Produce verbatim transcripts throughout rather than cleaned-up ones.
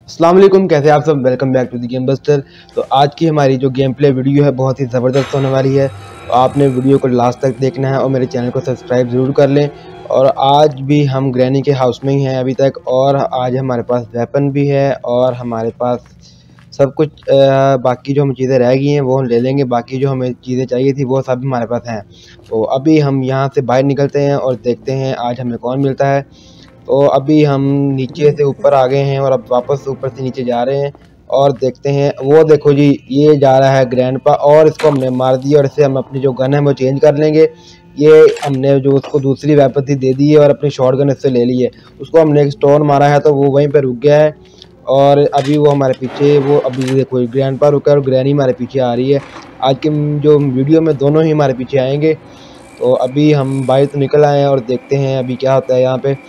अस्सलाम वालेकुम, कैसे आप सब। Welcome back to the Game Buster. तो आज की हमारी जो गेम प्ले वीडियो है बहुत ही ज़बरदस्त होने वाली है। तो आपने वीडियो को लास्ट तक देखना है और मेरे चैनल को सब्सक्राइब ज़रूर कर लें। और आज भी हम ग्रैनी के हाउस में ही हैं अभी तक, और आज हमारे पास वेपन भी है और हमारे पास सब कुछ। आ, बाकी जो हम चीज़ें रह गई हैं वो हम ले लेंगे, बाकी जो हमें चीज़ें चाहिए थी वो सब हमारे पास हैं। तो अभी हम यहाँ से बाहर निकलते हैं और देखते हैं आज हमें कौन मिलता है। तो अभी हम नीचे से ऊपर आ गए हैं और अब वापस ऊपर से नीचे जा रहे हैं और देखते हैं। वो देखो जी, ये जा रहा है ग्रैंडपा और इसको हमने मार दिया और इससे हम अपनी जो गन है वो चेंज कर लेंगे। ये हमने जो उसको दूसरी वेपन थी दे दी है और अपनी शॉट गन इससे ले ली है। उसको हमने एक स्टोन मारा है तो वो वहीं पे रुक गया है और अभी वो हमारे पीछे, वो अभी देखो ग्रैंडपा रुका है और ग्रैनी हमारे पीछे आ रही है। आज के जो वीडियो में दोनों ही हमारे पीछे आएंगे। तो अभी हम बाहर तो निकल आए हैं और देखते हैं अभी क्या होता है यहाँ पे।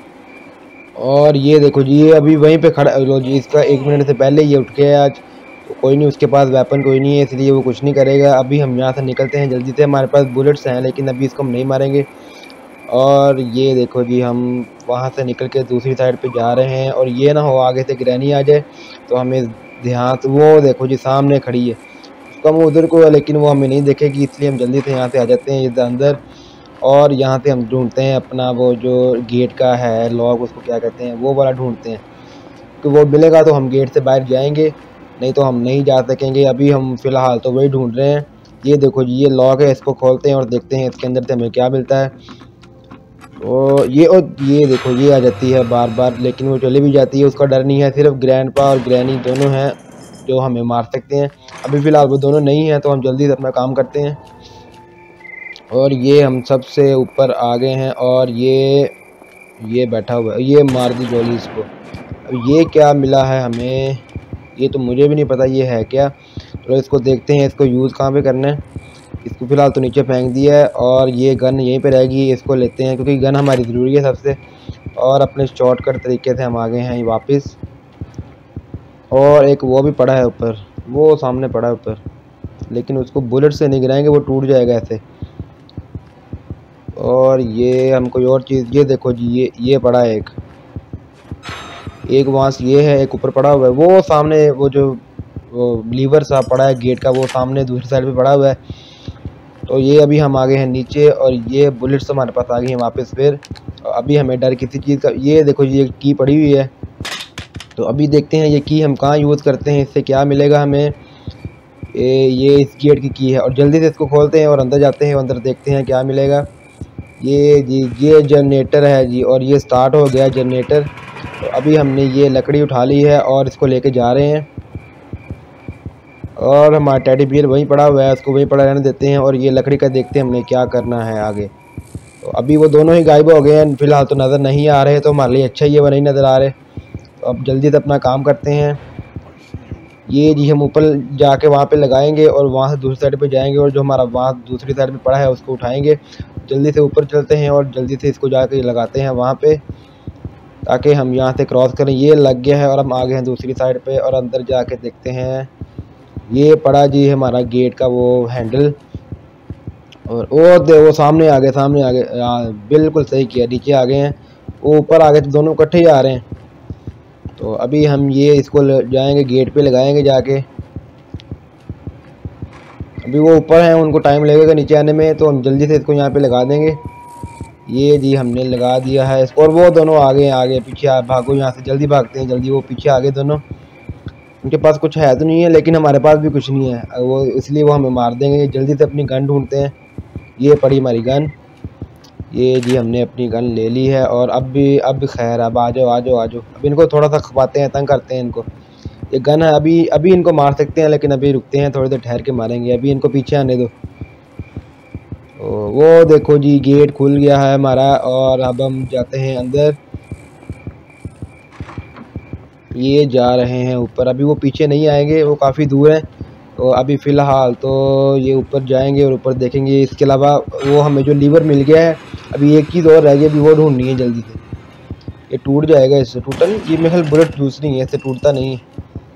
और ये देखो जी, ये अभी वहीं पे खड़ा लो जी, इसका एक मिनट से पहले ये उठ गया आज। तो कोई नहीं, उसके पास वेपन कोई नहीं है इसलिए वो कुछ नहीं करेगा। अभी हम यहाँ से निकलते हैं जल्दी से, हमारे पास बुलेट्स हैं लेकिन अभी इसको हम नहीं मारेंगे। और ये देखो जी, हम वहाँ से निकल के दूसरी साइड पे जा रहे हैं और ये ना हो आगे से ग्रैनी आ जाए तो हमें ध्यान। वो देखो जी सामने खड़ी है, उसको हम उधर को है लेकिन वो हमें नहीं देखेगी, इसलिए हम जल्दी से यहाँ से आ जाते हैं इधर अंदर। और यहाँ से हम ढूंढते हैं अपना वो जो गेट का है लॉक, उसको क्या कहते हैं, वो वाला ढूंढते हैं। कि वो मिलेगा तो हम गेट से बाहर जाएंगे, नहीं तो हम नहीं जा सकेंगे। अभी हम फ़िलहाल तो वही ढूंढ रहे हैं। ये देखो जी, ये लॉक है, इसको खोलते हैं और देखते हैं इसके अंदर से हमें क्या मिलता है। तो ये और ये देखो, ये आ जाती है बार बार लेकिन वो चली भी जाती है, उसका डर नहीं है। सिर्फ ग्रैंडपा और ग्रैनी दोनों हैं जो हमें मार सकते हैं। अभी फ़िलहाल वो दोनों नहीं हैं तो हम जल्दी से अपना काम करते हैं। और ये हम सबसे ऊपर आ गए हैं और ये ये बैठा हुआ है, ये मार दी गोली इसको। अब ये क्या मिला है हमें, ये तो मुझे भी नहीं पता ये है क्या। तो इसको देखते हैं, इसको यूज़ कहाँ पे करना है। इसको फ़िलहाल तो नीचे फेंक दिया है और ये गन यहीं पे रहेगी, इसको लेते हैं क्योंकि गन हमारी ज़रूरी है सबसे। और अपने शॉर्टकट तरीके से हम आ गए हैं वापस। और एक वो भी पड़ा है ऊपर, वो सामने पड़ा है ऊपर, लेकिन उसको बुलेट से नहीं गिराएंगे, वो टूट जाएगा ऐसे। और ये हम कोई और चीज़, ये देखो जी, ये ये पड़ा है एक एक वहाँ से ये है, एक ऊपर पड़ा हुआ है, वो सामने वो जो वो लीवर सा पड़ा है गेट का, वो सामने दूसरी साइड पे पड़ा हुआ है। तो ये अभी हम आ गए हैं नीचे और ये बुलेट्स हमारे पास आ गई हैं वापस फिर। अभी हमें डर किसी चीज़ का। ये देखो जी, ये की पड़ी हुई है, तो अभी देखते हैं ये की हम कहाँ यूज़ करते हैं, इससे क्या मिलेगा हमें। ये ये इस गेट की की है और जल्दी से इसको खोलते हैं और अंदर जाते हैं, अंदर देखते हैं क्या मिलेगा। ये जी, ये जनरेटर है जी, और ये स्टार्ट हो गया जनरेटर। तो अभी हमने ये लकड़ी उठा ली है और इसको लेके जा रहे हैं। और हमारा टेडी बियर वहीं पड़ा हुआ है, उसको वहीं पड़ा रहने देते हैं और ये लकड़ी का देखते हैं हमने क्या करना है आगे। तो अभी वो दोनों ही गायब हो गए हैं, फ़िलहाल तो नज़र नहीं आ रहे, तो हमारे लिए अच्छा ही है वो नहीं नज़र आ रहे। तो अब जल्दी से अपना काम करते हैं। ये जी, हम ऊपर जाके वहाँ पे लगाएंगे और वहाँ से दूसरी साइड पे जाएंगे और जो हमारा वहाँ दूसरी साइड में पड़ा है उसको उठाएंगे। जल्दी से ऊपर चलते हैं और जल्दी से इसको जाके लगाते हैं वहाँ पे, ताकि हम यहाँ से क्रॉस करें। ये लग गया है और हम आ गए हैं दूसरी साइड पे और अंदर जाके देखते हैं। ये पड़ा जी हमारा गेट का वो हैंडल, और वो दे वो सामने आ गए, सामने आ गए, बिल्कुल सही किया, नीचे आ गए हैं। वो ऊपर आ गए तो दोनों इकट्ठे ही आ रहे हैं। तो अभी हम ये इसको जाएंगे गेट पे लगाएंगे जाके। अभी वो ऊपर हैं, उनको टाइम लगेगा नीचे आने में, तो हम जल्दी से इसको यहाँ पे लगा देंगे। ये जी हमने लगा दिया है इसको और वो दोनों आगे हैं, आगे पीछे आ, भागो यहाँ से, जल्दी भागते हैं जल्दी। वो पीछे आगे दोनों, उनके पास कुछ है तो नहीं है लेकिन हमारे पास भी कुछ नहीं है, वो इसलिए वो हमें मार देंगे। जल्दी से अपनी गन ढूंढते हैं। ये पड़ी हमारी गन, ये जी हमने अपनी गन ले ली है। और अब भी अब खैर, अब आ जाओ आ जाओ आ जाओ। अब इनको थोड़ा सा खपाते हैं, तंग करते हैं इनको। ये गन है, अभी अभी इनको मार सकते हैं लेकिन अभी रुकते हैं, थोड़ी देर ठहर के मारेंगे, अभी इनको पीछे आने दो। वो देखो जी, गेट खुल गया है हमारा और अब हम जाते हैं अंदर। ये जा रहे हैं ऊपर, अभी वो पीछे नहीं आएंगे, वो काफ़ी दूर है। तो अभी फ़िलहाल तो ये ऊपर जाएंगे और ऊपर देखेंगे। इसके अलावा वो हमें जो लीवर मिल गया है, अभी एक चीज़ और रह गई, अभी वो ढूंढनी है जल्दी से। ये टूट जाएगा, इससे टूटा नहीं, ये मेरे ख्याल बुलेट दूसरी है, इससे टूटता नहीं है।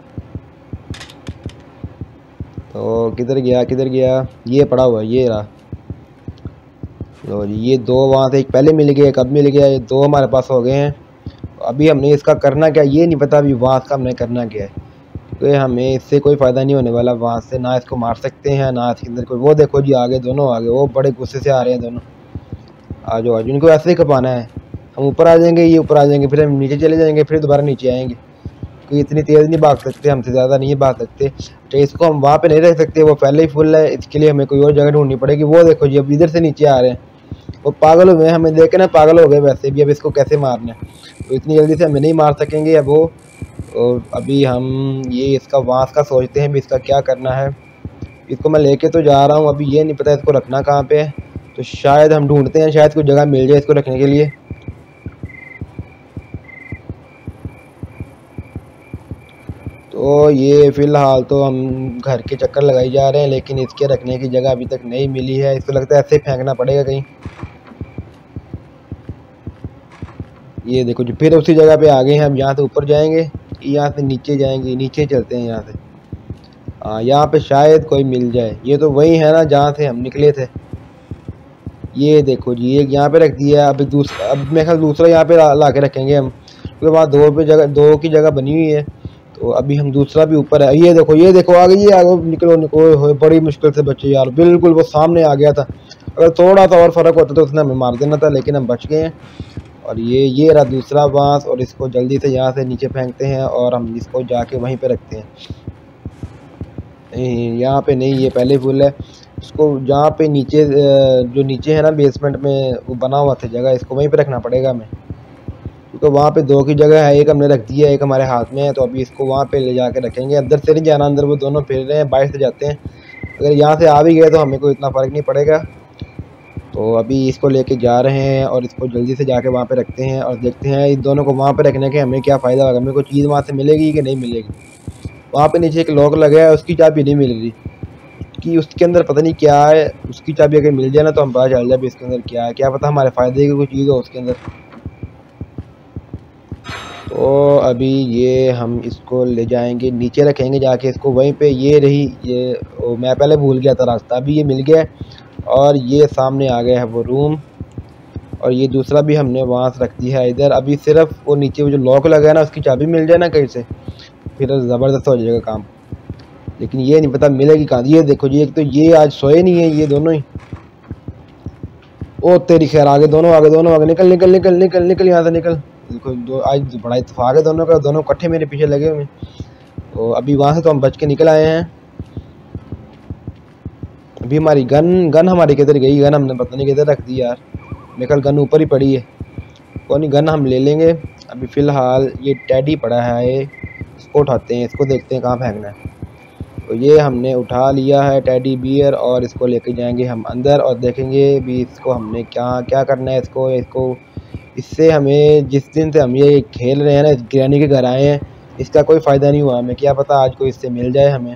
तो किधर गया किधर गया, ये पड़ा हुआ है, ये रहा। लो जी, ये दो वहाँ से एक पहले मिल गया, एक अब मिल गया, ये दो हमारे पास हो गए हैं। अभी हमने इसका करना क्या ये नहीं पता, अभी वहाँ का हमने करना क्या है, तो हमें इससे कोई फ़ायदा नहीं होने वाला। वहाँ से ना इसको मार सकते हैं ना इसके अंदर कोई। वो देखो जी आगे दोनों आगे, वो बड़े गुस्से से आ रहे हैं दोनों। आ जाओ आज इनको ऐसे ही खपाना है। हम ऊपर आ जाएंगे, ये ऊपर आ जाएंगे, फिर हम नीचे चले जाएंगे, फिर दोबारा नीचे आएंगे। क्योंकि इतनी तेज़ नहीं भाग सकते, हमसे ज़्यादा नहीं भाग सकते। तो इसको हम वहाँ पे नहीं रख सकते, वो पहले ही फुल है। इसके लिए हमें कोई और जगह ढूंढनी पड़ेगी। वो देखो जी अब इधर से नीचे आ रहे हैं, वो पागल हुए हैं, हमें देख के ना पागल हो गए वैसे भी। अब इसको कैसे मारना है, तो इतनी जल्दी से हमें नहीं मार सकेंगे अब वो। और अभी हम ये इसका वांस का सोचते हैं भी इसका क्या करना है। इसको मैं लेके तो जा रहा हूँ, अभी ये नहीं पता इसको रखना कहाँ पे है। तो शायद हम ढूंढते हैं, शायद कोई जगह मिल जाए इसको रखने के लिए। तो ये फ़िलहाल तो हम घर के चक्कर लगाई जा रहे हैं, लेकिन इसके रखने की जगह अभी तक नहीं मिली है। इसको लगता है ऐसे ही फेंकना पड़ेगा कहीं। ये देखो जो फिर उसी जगह पे आ गए हैं। हम यहाँ से ऊपर जाएंगे, यहाँ से नीचे जाएंगे, नीचे चलते हैं यहाँ से। हाँ यहाँ पे शायद कोई मिल जाए। ये तो वही है ना जहाँ से हम निकले थे। ये देखो जी एक यहाँ पे रख दिया। अभी दूसरा, अब मेरे ख्याल दूसरा यहाँ पे ला, ला के रखेंगे हम, क्योंकि वहाँ दो पे जगह, दो की जगह बनी हुई है। तो अभी हम दूसरा भी ऊपर है। ये देखो ये देखो आ गई, ये आगे निकलो निकलो हो, बड़ी मुश्किल से बचे यार। बिल्कुल वो सामने आ गया था, अगर थोड़ा सा और फर्क होता तो उसने हमें मार देना था, लेकिन हम बच गए हैं। और ये ये रहा दूसरा बांस, और इसको जल्दी से यहाँ से नीचे फेंकते हैं और हम इसको जाके वहीं पे रखते हैं। नहीं यहाँ पे नहीं, ये पहले फुल है। इसको जहाँ पे नीचे जो नीचे है ना बेसमेंट में वो बना हुआ था जगह, इसको वहीं पे रखना पड़ेगा हमें, क्योंकि वहाँ पे दो की जगह है। एक हमने रख दिया, एक हमारे हाथ में है। तो अभी इसको वहाँ पे ले जाके रखेंगे। अंदर से नहीं जाना, अंदर वो दोनों फिर रहे हैं, बाहर से जाते हैं। अगर यहाँ से आ भी गए तो हमें कोई इतना फ़र्क नहीं पड़ेगा। तो अभी इसको लेके जा रहे हैं और इसको जल्दी से जाके वहाँ पे रखते हैं और देखते हैं इन दोनों को वहाँ पे रखने के हमें क्या फ़ायदा होगा। हमें कोई चीज़ वहाँ से मिलेगी कि नहीं मिलेगी। वहाँ पे नीचे एक लॉक लगा है, उसकी चाबी नहीं मिल रही कि उसके अंदर पता नहीं क्या है। उसकी चाबी अगर मिल जाए ना तो हम पता चल जाए इसके अंदर क्या है। क्या पता हमारे फ़ायदे की कोई चीज़ हो उसके अंदर। तो अभी ये हम इसको ले जाएंगे, नीचे रखेंगे जाके इसको वहीं पे। ये रही, ये ओ, मैं पहले भूल गया था रास्ता, अभी ये मिल गया। और ये सामने आ गया है वो रूम, और ये दूसरा भी हमने वहाँ से रख दिया है इधर। अभी सिर्फ वो नीचे वो जो लॉक लगा है ना उसकी चाबी मिल जाए ना कहीं से, फिर ज़बरदस्त हो जाएगा काम। लेकिन ये नहीं पता मिलेगी कहाँ। ये देखो जी एक तो ये आज सोए नहीं है ये दोनों ही। ओ तेरी खैर आगे दोनों, आगे दोनों आगे, निकल निकल निकल निकल निकल यहाँ से निकल। देखो दो आज बड़ा इत्तेफाक है दोनों का, दोनों इकट्ठे मेरे पीछे लगे हुए। तो अभी वहाँ से तो हम बच के निकल आए हैं। अभी हमारी गन गन हमारी किधर गई? गन हमने पता नहीं किधर रख दी यार। मेरे ख्याल गन ऊपर ही पड़ी है। कोई नहीं, गन हम ले लेंगे। अभी फ़िलहाल ये टैडी पड़ा है, ये इसको उठाते हैं, इसको देखते हैं कहाँ फेंकना है। तो ये हमने उठा लिया है टैडी बियर, और इसको लेके जाएंगे हम अंदर और देखेंगे भी इसको हमने क्या क्या करना है। इसको इसको इससे हमें, जिस दिन से हम ये खेल रहे हैं ना, इस ग्रैनी के घर आए हैं, इसका कोई फ़ायदा नहीं हुआ हमें। क्या पता आज को इससे मिल जाए हमें।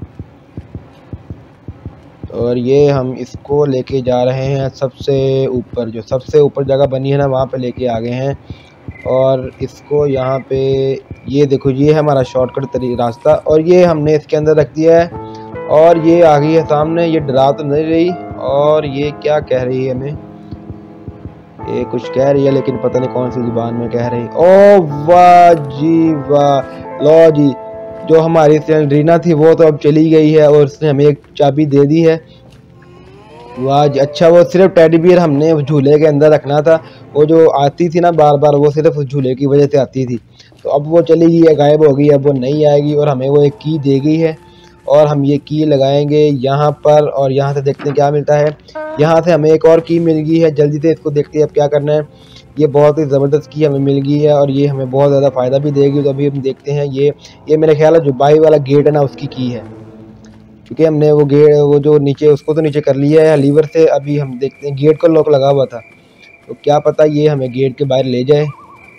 और ये हम इसको लेके जा रहे हैं सबसे ऊपर, जो सबसे ऊपर जगह बनी है ना वहाँ पे लेके आ गए हैं। और इसको यहाँ पे ये देखो, ये है हमारा शॉर्टकट तरी रास्ता, और ये हमने इसके अंदर रख दिया है। और ये आ गई है सामने। ये डरा तो नहीं रही, और ये क्या कह रही है हमें? ये कुछ कह रही है लेकिन पता नहीं कौन सी जुबान में कह रही। ओ वाह जी वाह, लो जी जो हमारी रीना थी वो तो अब चली गई है, और उसने हमें एक चाबी दे दी है। वाह जी, अच्छा वो सिर्फ टेडी बियर हमने झूले के अंदर रखना था। वो जो आती थी ना बार बार, वो सिर्फ उस झूले की वजह से आती थी। तो अब वो चली गई है, गायब हो गई है, अब वो नहीं आएगी। और हमें वो एक की दे गई है, और हम ये की लगाएंगे यहाँ पर, और यहाँ से देखते हैं क्या मिलता है। यहाँ से हमें एक और की मिल गई है, जल्दी से इसको देखते हैं अब क्या करना है। ये बहुत ही ज़बरदस्त की हमें मिल गई है, और ये हमें बहुत ज़्यादा फ़ायदा भी देगी। तो अभी हम देखते हैं। ये ये मेरे ख्याल है जो बाई वाला गेट है ना उसकी की है, क्योंकि हमने वो गेट वो जो नीचे उसको तो नीचे कर लिया है लीवर से। अभी हम देखते हैं, गेट को लॉक लगा हुआ था, तो क्या पता ये हमें गेट के बाहर ले जाए।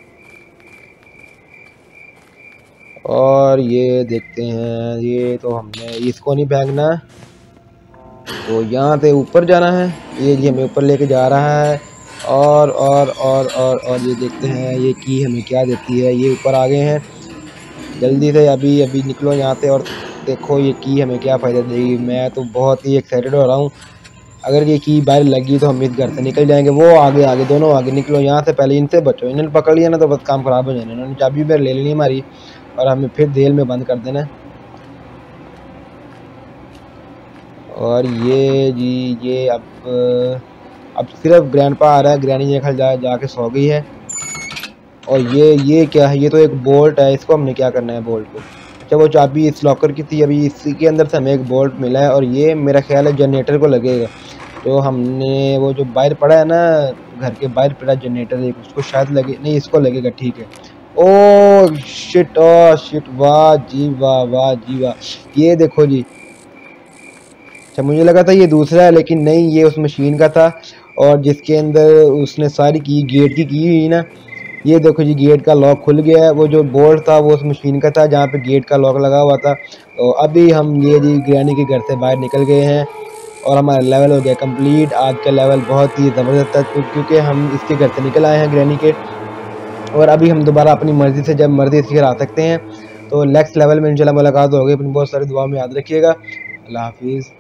और ये देखते हैं, ये तो हमने इसको नहीं फेंकना, तो यहाँ से ऊपर जाना है। ये जी हमें ऊपर लेके जा रहा है। और और और और और ये देखते हैं ये की हमें क्या देती है। ये ऊपर आ गए हैं, जल्दी से अभी अभी निकलो यहाँ से, और देखो ये की हमें क्या फ़ायदा देगी। मैं तो बहुत ही एक्साइटेड हो रहा हूँ। अगर ये की बाहर लगी तो हम इस घर से निकल जाएंगे। वो आगे आगे दोनों आगे निकलो यहाँ से, पहले इनसे बचो, इन्होंने पकड़ लिया ना तो बस काम खराब हो जाना। इन्होंने चाबी पर ले लेनी हमारी और हमें फिर जेल में बंद कर देना। और ये जी ये अब अब सिर्फ ग्रैंडपा आ रहा है, ग्रैनी ये खल जा जाके सो गई है। और ये ये क्या है, ये तो एक बोल्ट है, इसको हमने क्या करना है बोल्ट को। अच्छा वो चाबी इस लॉकर की थी, अभी इसी के अंदर से हमें एक बोल्ट मिला है और ये मेरा ख्याल है जनरेटर को लगेगा। तो हमने वो जो बाहर पड़ा है ना, घर के बाहर पड़ा जनरेटर एक, उसको शायद लगे, नहीं इसको लगेगा, ठीक है। ओ शिट, ओ शिट, वाह जी वाह, वाह जी वाह, ये देखो जी। अच्छा मुझे लगा था ये दूसरा है, लेकिन नहीं, ये उस मशीन का था और जिसके अंदर उसने सारी की गेट की की हुई ना। ये देखो जी गेट का लॉक खुल गया है, वो जो बोल्ट था वो उस मशीन का था जहाँ पे गेट का लॉक लगा हुआ था। तो अभी हम ये जी ग्रैनी के घर से बाहर निकल गए हैं और हमारा लेवल हो गया कंप्लीट। आज का लेवल बहुत ही ज़बरदस्त था क्योंकि हम इसके घर से निकल आए हैं ग्रैनी के, और अभी हम दोबारा अपनी मर्ज़ी से जब मर्ज़ी इसके घर आ सकते हैं। तो नेक्स्ट लेवल में इंशाल्लाह मुलाकात होगी। अपनी बहुत सारी दुआ में याद रखिएगा। अल्लाह हाफिज़।